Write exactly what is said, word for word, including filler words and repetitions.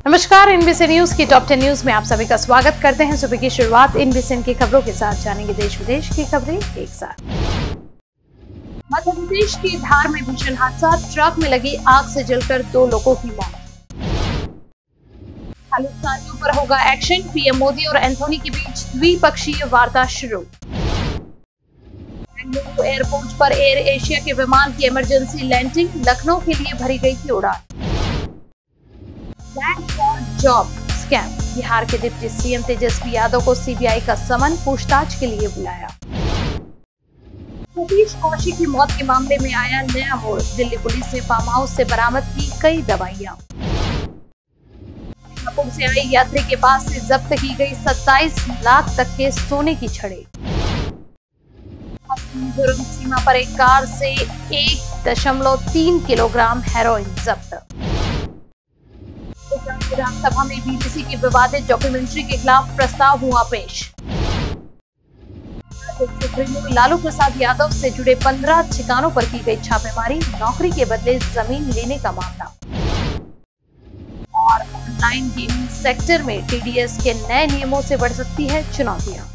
नमस्कार, INBC news की top ten news में आप सभी का स्वागत करते हैं। सुबह की शुरुआत इनबीसी की खबरों के साथ जानेंगे देश विदेश की खबरें एक साथ। मध्य प्रदेश के धार में भीषण हादसा, ट्रक में लगी आग से जलकर दो लोगों की मौत। खालिस्तानियों पर होगा एक्शन, पीएम मोदी और एंथोनी के बीच द्विपक्षीय वार्ता शुरू। बेंगलुरु एयरपोर्ट पर एयर एशिया के विमान की इमरजेंसी लैंडिंग, लखनऊ के लिए भरी गई थी उड़ान। Bank for job scam, Bihar के डिप्टी सीएम तेजस्वी यादव को सीबीआई का समन, पूछताछ के लिए बुलाया। सतीश कौशिक की मौत के मामले में आया नया मोड़, दिल्ली पुलिस ने फार्म हाउस से बरामद की कई दवाइयां। सिंगापुर से आई यात्री के पास से जब्त की गई सत्ताईस लाख तक के सोने की छड़ें। मिजोरम सीमा पर एक कार से एक दशमलव तीन किलोग्राम हेरोइन जब्त। विधानसभा में बीबीसी की विवादित डॉक्यूमेंट्री के खिलाफ प्रस्ताव हुआ पेश। सुप्रीमो लालू प्रसाद यादव से जुड़े पंद्रह ठिकानों पर की गई छापेमारी, नौकरी के बदले जमीन लेने का मामला। और ऑनलाइन गेमिंग सेक्टर में टीडीएस के नए नियमों से बढ़ सकती है चुनौतियां।